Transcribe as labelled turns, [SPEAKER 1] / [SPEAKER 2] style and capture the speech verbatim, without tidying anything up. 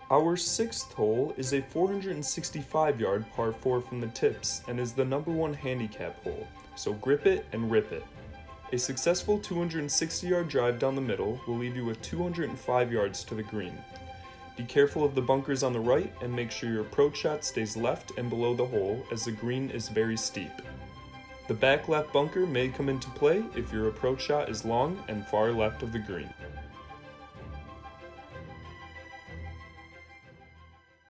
[SPEAKER 1] Our sixth hole is a four hundred sixty-five yard par four from the tips and is the number one handicap hole, so grip it and rip it. A successful two hundred sixty yard drive down the middle will leave you with two hundred five yards to the green. Be careful of the bunkers on the right and make sure your approach shot stays left and below the hole as the green is very steep. The back left bunker may come into play if your approach shot is long and far left of the green.